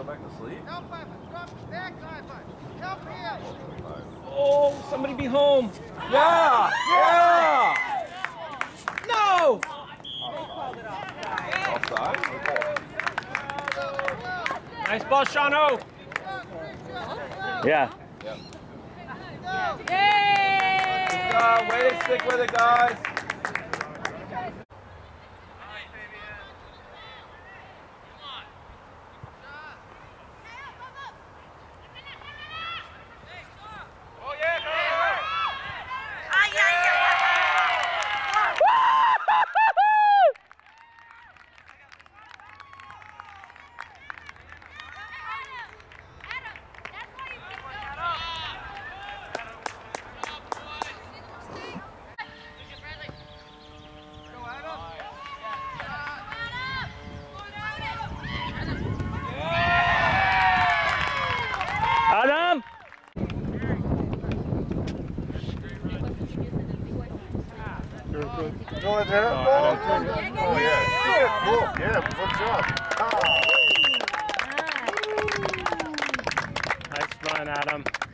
back to sleep? Oh, somebody be home. Yeah! Yeah! No! Offside? Nice ball, Shano. Yeah. Way to stick with it, guys. Adam! Go in there. Oh, yeah. Cool. Yeah, good job. Nice run, Adam.